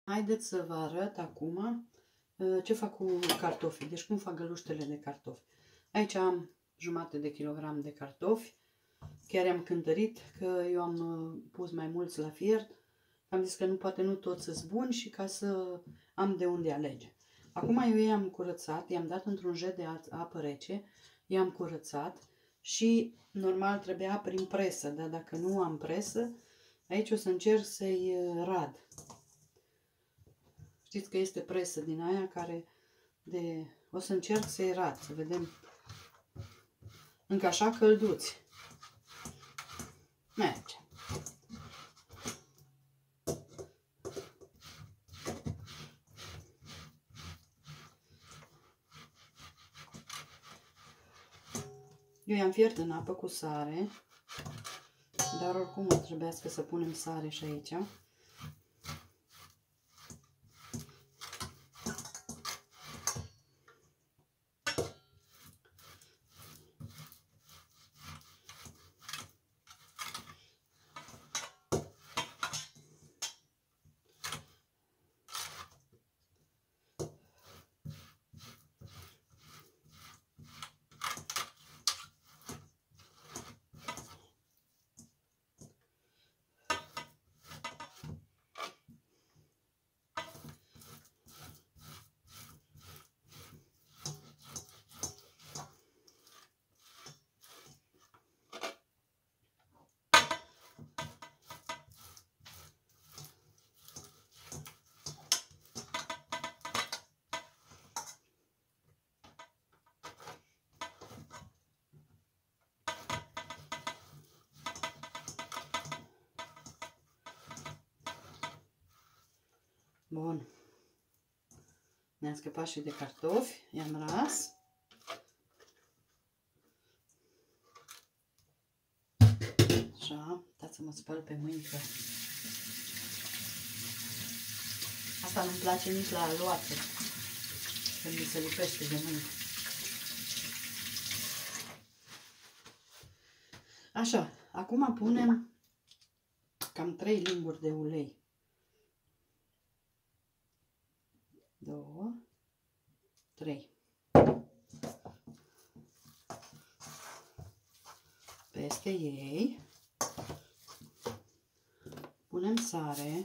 Haideți să vă arăt acum ce fac cu cartofii, deci cum fac găluștele de cartofi. Aici am jumătate de kilogram de cartofi, chiar i-am cântărit că eu am pus mai mulți la fiert, am zis că poate nu toți sunt buni și ca să am de unde alege. Acum eu i-am curățat, i-am dat într-un jet de apă rece, i-am curățat și normal trebuia prin presă, dar dacă nu am presă, aici o să încerc să-i rad. Știți că este presă din aia care o să încerc să-i rad, să vedem. Încă așa călduți. Merge. Eu i-am fiert în apă cu sare, dar oricum o trebuiască să punem sare și aici. Bun. Ne-am scăpat și de cartofi, i-am ras. Așa, dați să mă spăl pe mâini că asta nu-mi place nici la aluate, când mi se lipește de mâini. Așa, acum punem cam 3 linguri de ulei. 2, 3. Peste ei punem sare.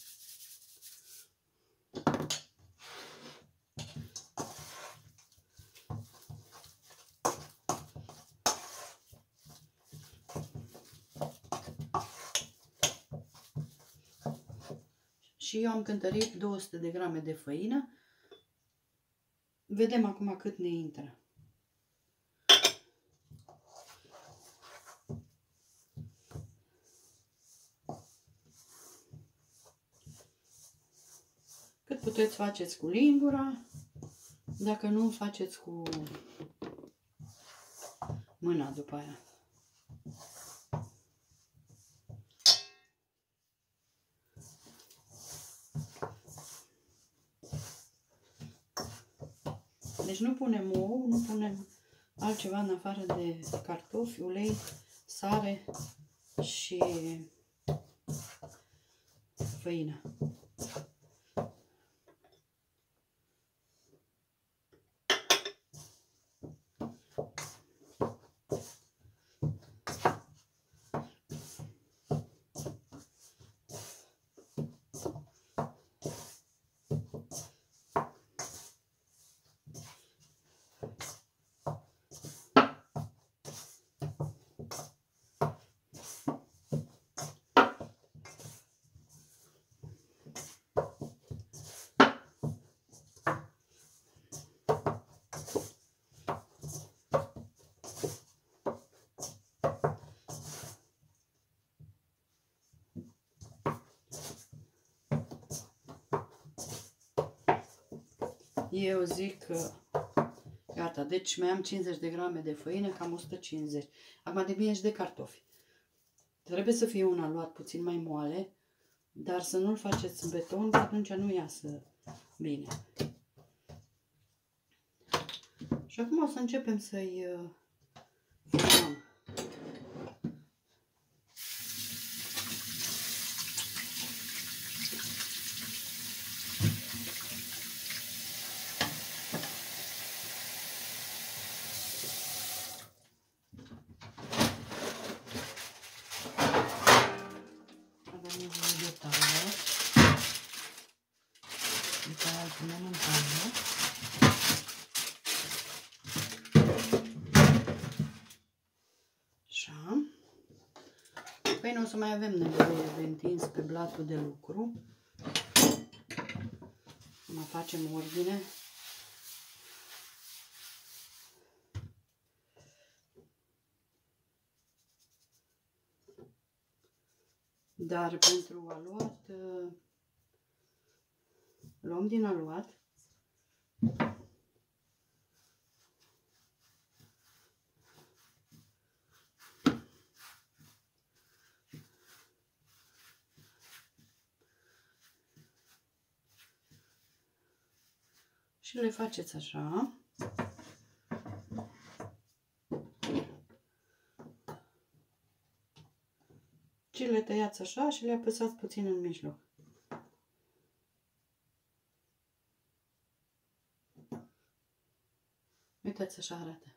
Și eu am cântărit 200 de grame de făină. Vedem acum cât ne intră. Cât puteți faceți cu lingura, dacă nu faceți cu mâna după aia. Deci nu punem ou, nu punem altceva în afară de cartofi, ulei, sare și făină. Eu zic că gata, deci mai am 50 de grame de făină, cam 150. Acum depinde și de cartofi. Trebuie să fie un aluat puțin mai moale, dar să nu-l faceți în beton, că atunci nu iasă bine. Și acum o să începem să-i formăm. după aia îl punem în pană. Așa. Păi nu o să mai avem nevoie de întins pe blatul de lucru. Mai facem ordine. Dar pentru aluat, luăm din aluat. Și le faceți așa. Și le tăiați așa și le apăsați puțin în mijloc. Uitați, așa arată.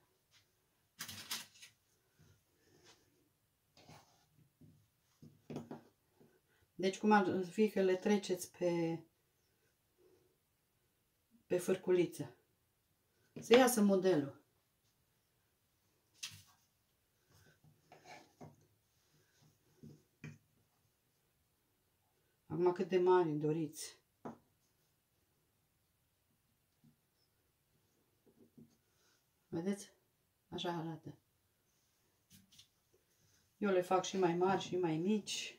Deci cum ar fi că le treceți pe fârculiță. Să iasă modelul. Acum cât de mari doriți. Vedeți? Așa arată. Eu le fac și mai mari și mai mici.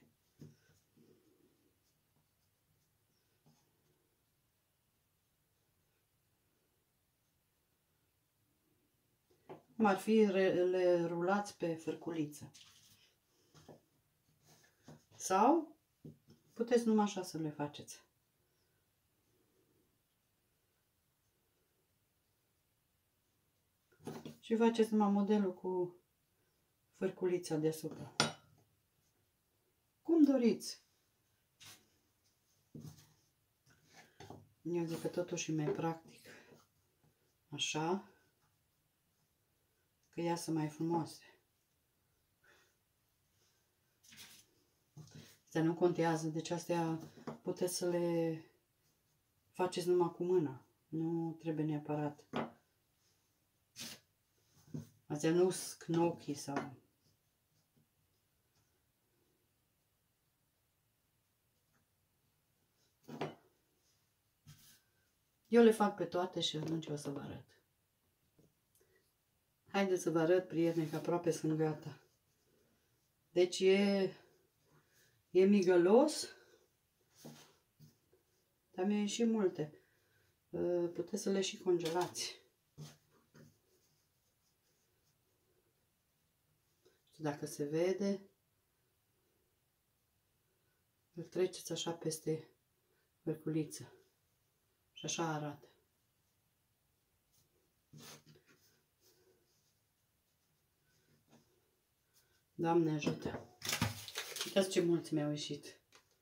Cum ar fi, le rulați pe fârculiță. Sau puteți numai așa să le faceți. Și faceți numai modelul cu fârculița deasupra. Cum doriți. Eu zic că totuși e mai practic. Așa. Că iasă mai frumoase. Astea nu contează, deci astea puteți să le faceți numai cu mâna. Nu trebuie neapărat. Astea nu sunt gnocchi sau... Eu le fac pe toate și atunci o să vă arăt. Haideți să vă arăt, prieteni, că aproape sunt gata. Deci e migălos, dar mi-a ieșit multe. Puteți să le și congelați. Și dacă se vede, îl treceți așa peste fârculiță. Și așa arată. Doamne ajută! Uitați ce mulți mi-au ieșit.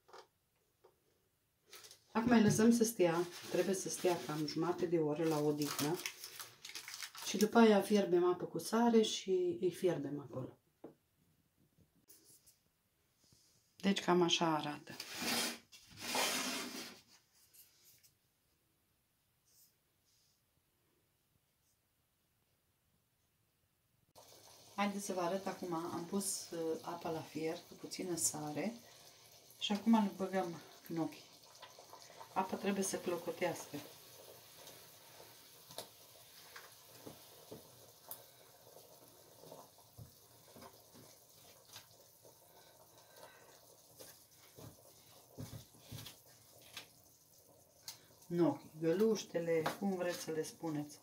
Acum îi lăsăm să stea. Trebuie să stea cam jumătate de oră la odihnă. Și după aia fierbem apă cu sare și îi fierbem acolo. Deci cam așa arată. Haideți să vă arăt acum. Am pus apa la fier cu puțină sare și acum le băgăm gnocchi. Apa trebuie să clocotească. Gnocchi, găluștele, cum vreți să le spuneți.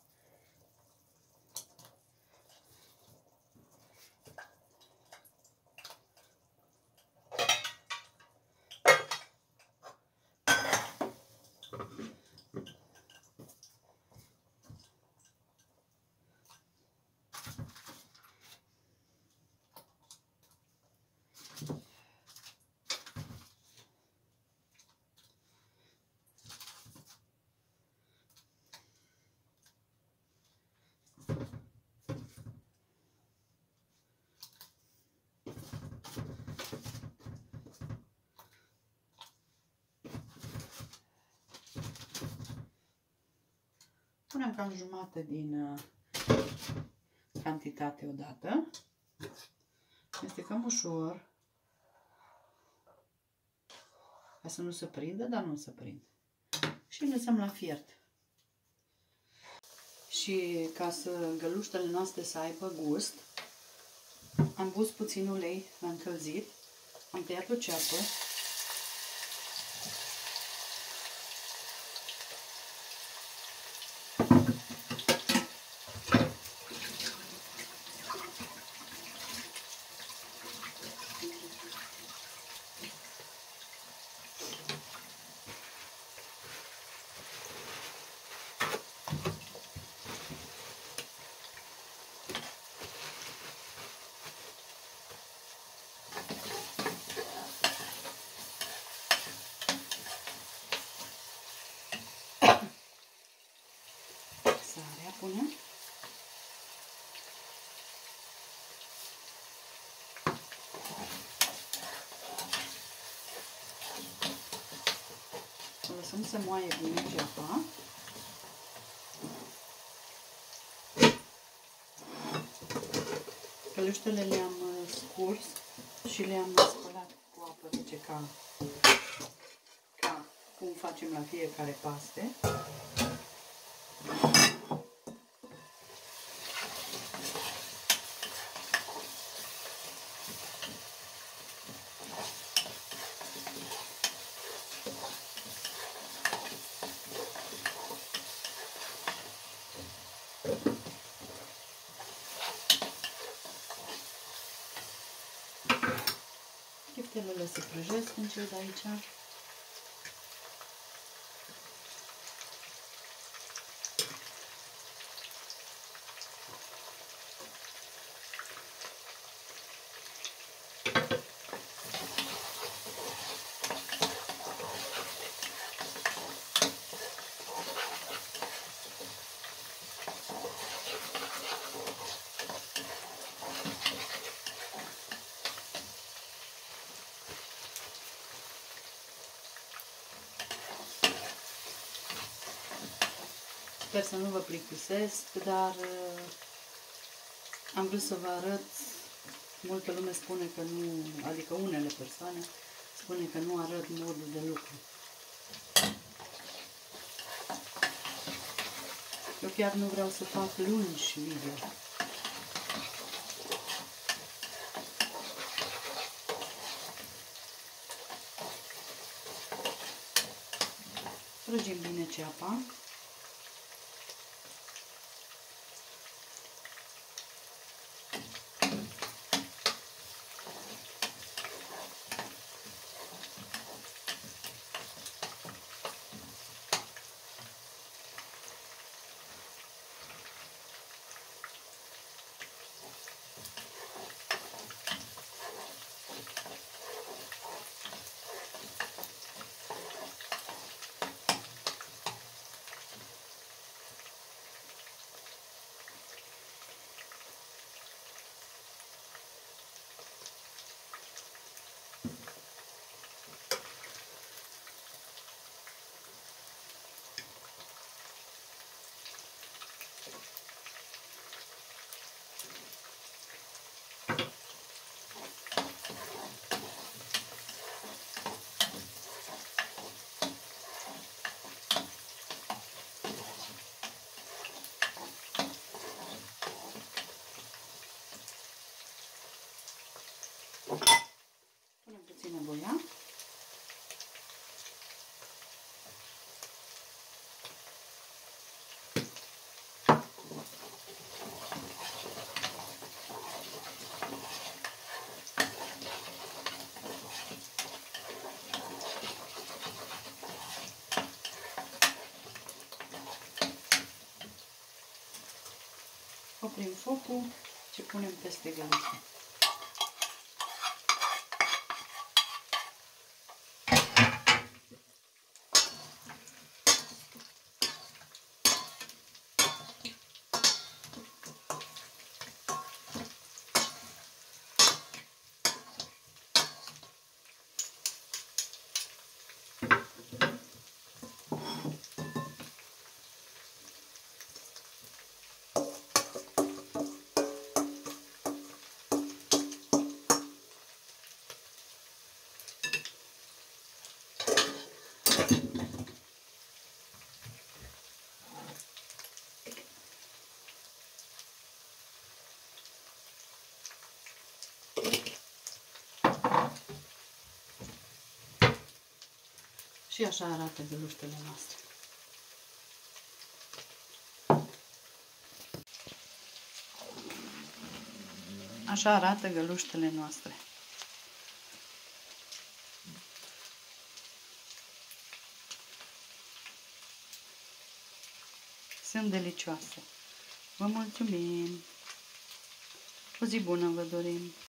punem cam jumate din cantitate odată. Mestecăm ușor ca să nu se prindă, dar nu se prind. Și lăsăm la fiert. Și ca să găluștele noastre să aibă gust, am pus puțin ulei la încălzit, am tăiat o ceapă, sarea punem. O lăsăm să moaie bine ceapa. Căluștele le-am scurs și le-am spălat cu apă rece ca cum facem la fiecare paste. Chiftelele se prăjesc încet aici. Sper să nu vă plictisesc, dar am vrut să vă arăt. Multă lume spune că nu, adică unele persoane spune că nu arăt modul de lucru. Eu chiar nu vreau să fac lungi video. Frăgim bine ceapa. Punem puțină voia. Oprim focul și punem peste găluță. Și așa arată găluștele noastre. Așa arată găluștele noastre. Sunt delicioase. Vă mulțumim! O zi bună vă dorim!